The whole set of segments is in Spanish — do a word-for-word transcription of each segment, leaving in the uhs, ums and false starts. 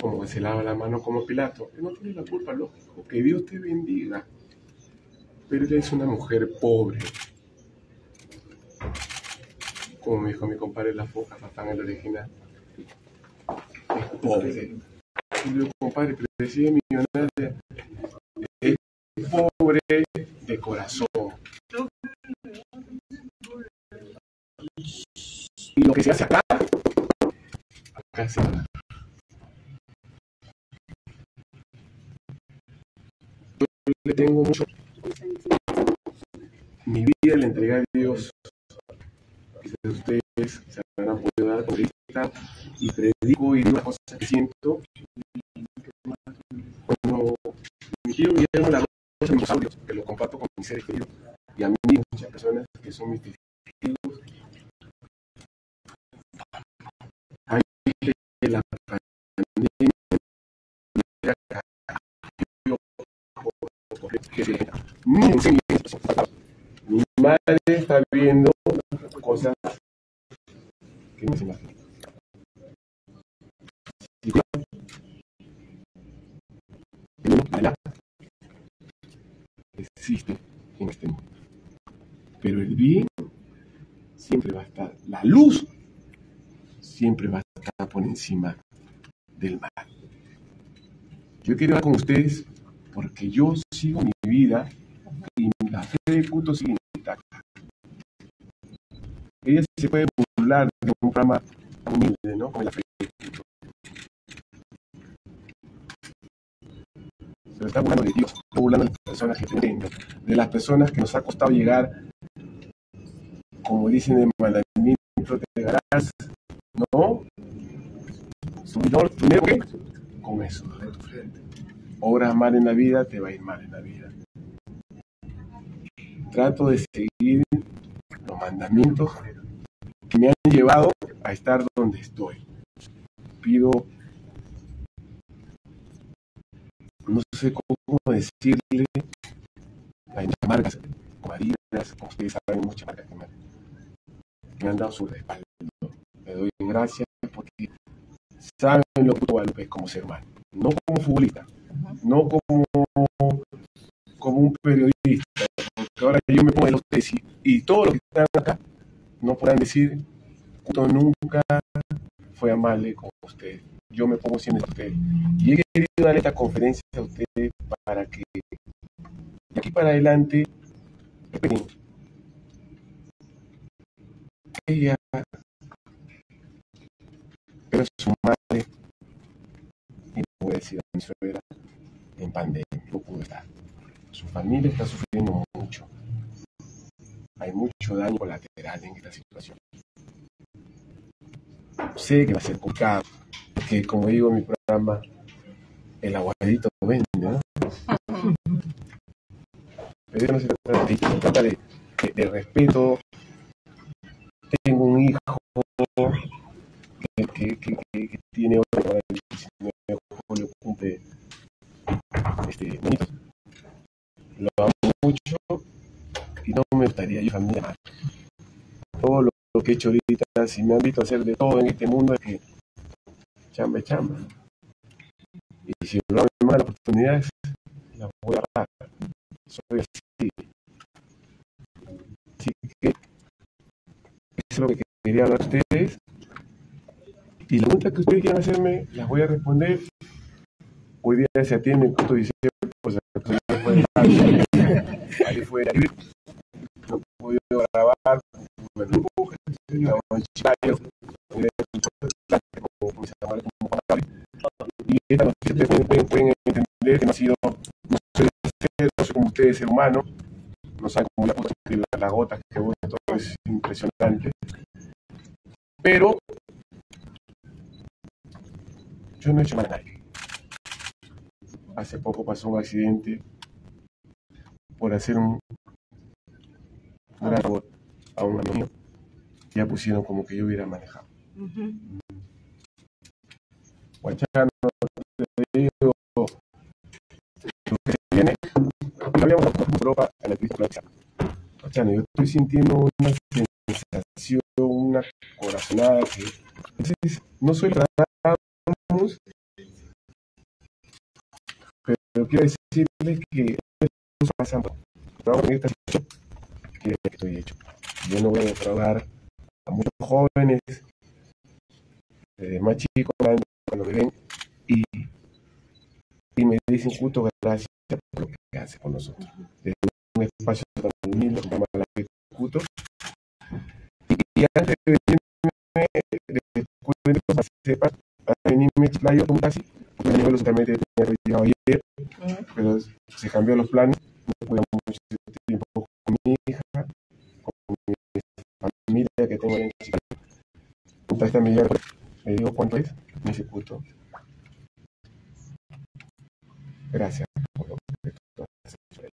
como que se lava la mano como Pilato. Él no tiene la culpa, lógico, que Dios te bendiga. Pero eres una mujer pobre. Como me dijo mi compadre La Foca, papá en el original. Es pobre. Y le digo, compadre, pero decide millonaria. Es pobre de corazón. Y lo que se hace acá, acá se da. Yo le tengo mucho. Mi vida la entregué a Dios. Quizás ustedes se habrán podido dar cuenta y predico y digo las cosas que siento. Cuando mi tío Guillermo la cosa mis audios, que lo comparto con mis seres queridos y a mí muchas personas que son mis testigos, hay que la pandemia mi madre está viendo cosas que no se imaginan. Existe en este mundo. Pero el bien siempre va a estar, la luz siempre va a estar por encima del mal. Yo quiero hablar con ustedes porque yo sigo mi vida y la fe de culto sigue intacta. Ella se puede burlar de un programa humilde, ¿no? Como la fe de culto. Se está burlando de Dios, se está burlando de las personas que tenemos, de las personas que nos ha costado llegar, como dicen en el mandamiento, te darás, ¿no? Subidor, primero que con eso, de tu frente. Obras mal en la vida, te va a ir mal en la vida. Trato de seguir los mandamientos que me han llevado a estar donde estoy. Pido, no sé cómo decirle, hay muchas marcas, marinas, como ustedes saben, muchas marcas que me, me han dado su respaldo. Le doy gracias porque saben lo que Guadalupe es como ser humano, no como futbolista, no como, como un periodista, porque ahora yo me pongo en ustedes y, y todos los que están acá no podrán decir que nunca fue amable con ustedes. Yo me pongo siendo ustedes. Y he querido dar esta conferencia a ustedes para que de aquí para adelante esperen. Ella pero su madre, y no voy a decir a mi suegra, en pandemia, no pudo estar. Su familia está sufriendo mucho. Hay mucho daño colateral en esta situación. Sé que va a ser complicado, porque como digo en mi programa, el aguadito vende, ¿no? Pero no se trata de, se trata de, de, de respeto. Tengo un hijo que, que, que, que, que tiene ahora el diecinueve de julio, cumple este, bonitos. Lo amo mucho y no me gustaría yo familia más. Todo lo, lo que he hecho ahorita, si me han visto hacer de todo en este mundo, es que chamba es chamba. Y si no me dan las oportunidades, las voy a dar. Soy así. Así que eso es lo que quería hablar a ustedes. Y las preguntas que ustedes quieran hacerme, las voy a responder. Hoy día se atiende en culto diciembre, pues ahí fue libre. No he podido grabar con el grupo, estaba en Chicayo, como mis hermanos, como Juan. Y esta noticia ustedes pueden, pueden entender que no ha sido, no soy ser, no soy como ustedes, ser humano, no saben cómo la cosa de las la gotas que voy, todo es impresionante. Pero yo no he hecho mal a nadie. Hace poco pasó un accidente por hacer un gran favor a un amigo. Ya pusieron como que yo hubiera manejado. Uh-huh. Guachano, te digo, lo que se viene, habíamos en Europa a la crisis. Guachano, yo estoy sintiendo una sensación, una corazonada que a veces no suele tratarnos pero quiero decirles que eso pasa en esta situación que estoy hecho. Yo no voy a defraudar a muchos jóvenes, eh, más chicos, cuando me ven y, y me dicen justo gracias por lo que hace con nosotros. Desde un espacio tan humilde como la de Cuto. Y, y antes de venirme, después de que sepa, a venirme Chiclayo como casi, porque mi abuelo solamente tenía retirado ayer, uh-huh. Pero se cambió los planes, no pude mucho tiempo con mi hija, con mi familia que tengo en Chiclayo. Entonces esta medida, me digo cuánto es, me dice Cuto. Gracias por lo que tú has hecho.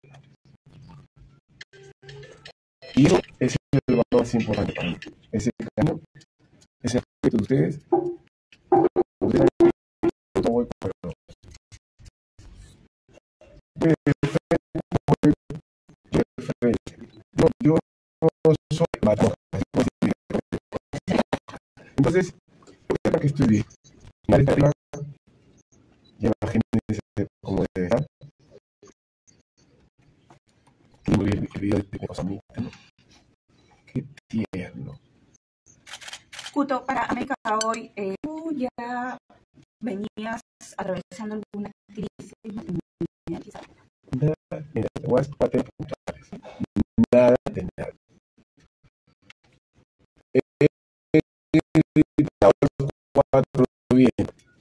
Y eso es el valor más importante para mí. Ese cariño, ese respeto de ustedes. Ustedes no voy por el yo, yo no soy matón. Entonces, para que estudie, lleva gente como debe estar. Y muy bien, el video de Cosamita, ¿no? Qué tierno. Cuto, para América hoy, eh, tú ya venías atravesando alguna crisis matrimonial, quizás. Nada, mira, te voy a tener puntuales. Nada de nada. Eh, eh, eh, cuatro bien.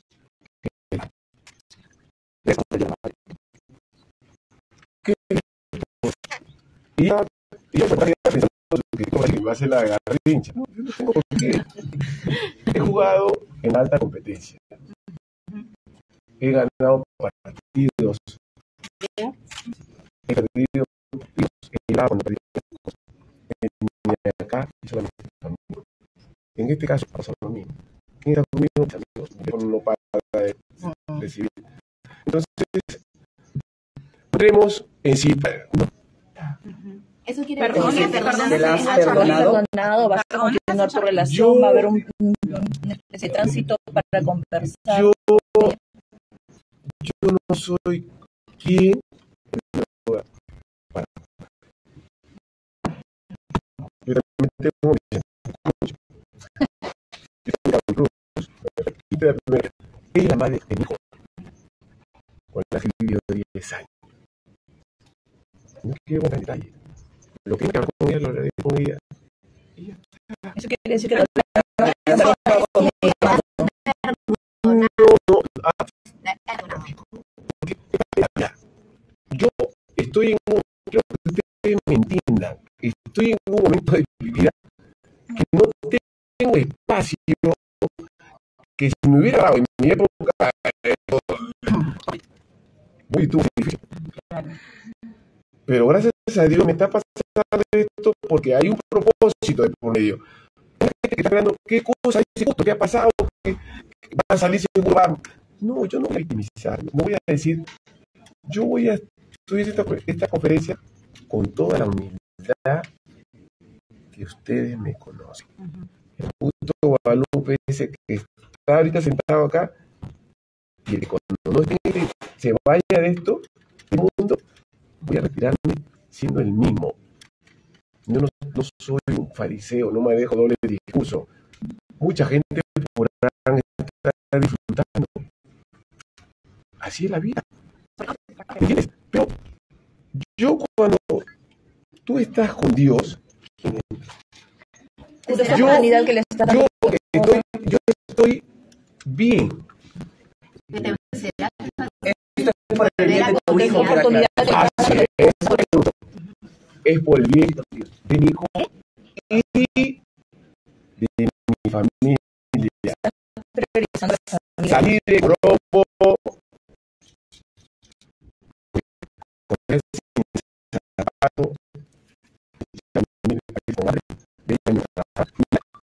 ¿Qué? Y ya, y ya me estaba pensando que me hace la garrincha. No, yo no tengo por qué. He jugado en alta competencia. He ganado partidos. He perdido partidos. He ganado cuando perdí acá y solamente conmigo. En este caso pasa lo mismo. ¿Quién está conmigo? Mis amigos. El teléfono no para de recibir. Entonces, podremos en sí. Eso quiere Perdón, decir que perdón, te perdón, has perdonado, perdonado, vas a continuar tu relación, va a haber un, un, ese tránsito para conversar. Yo, yo no soy quien para. Yo también tengo mucho. Yo tengo mucho. Es la madre de mi hijo, con la que vivió diez años. No quiero un detalle. Lo que tengo con ella, lo haré con ella. Eso quiere decir que no perdonado con mi hermano. No, no, ah, yo estoy en un, quiero que ustedes me entiendan, estoy en un momento de mi vida que no tengo espacio, que si me hubiera dado en mi época, eh, muy difícil. Pero gracias a Dios me está pasando esto porque hay un propósito de por medio. Que está hablando, ¿qué cosa dice justo? ¿Qué ha pasado? ¿Qué va a salirse de un lugar? No, yo no voy a victimizar, no voy a decir, yo voy a estudiar esta, esta conferencia con toda la humildad que ustedes me conocen. Uh-huh. El Cuto Guadalupe ese que está ahorita sentado acá y que cuando no esté, se vaya de esto, del mundo, voy a retirarme siendo el mismo. Yo no, no soy un fariseo, no me dejo doble discurso. Mucha gente podrá estar disfrutando. Así es la vida. ¿Entiendes? Pero yo cuando tú estás con Dios, es esa humanidad que le está dando. Yo estoy, yo estoy bien. Esto es por el bien de tu hijo. Así es, es por el bien de mi hijo y de mi familia. Salir de grupo,